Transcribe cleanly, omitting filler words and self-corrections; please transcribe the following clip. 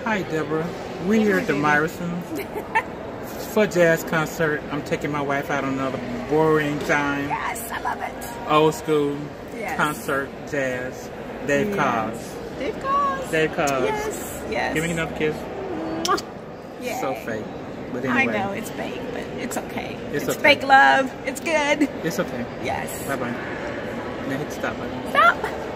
Hi, Deborah. We're here at the Myersons for a jazz concert. I'm taking my wife out on another boring time. Yes, I love it. Old school concert jazz. Dave Cause. Dave Cause. Dave Cause. Yes, yes. Give me another kiss. Yeah. So fake. But anyway. I know it's fake, but it's okay. It's okay. fake love. It's good. It's okay. Yes. Bye-bye. Now hit the stop button. Stop.